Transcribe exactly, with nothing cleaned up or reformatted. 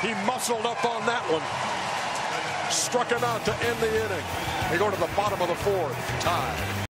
He muscled up on that one. Struck him out to end the inning. They go to the bottom of the fourth. Tie.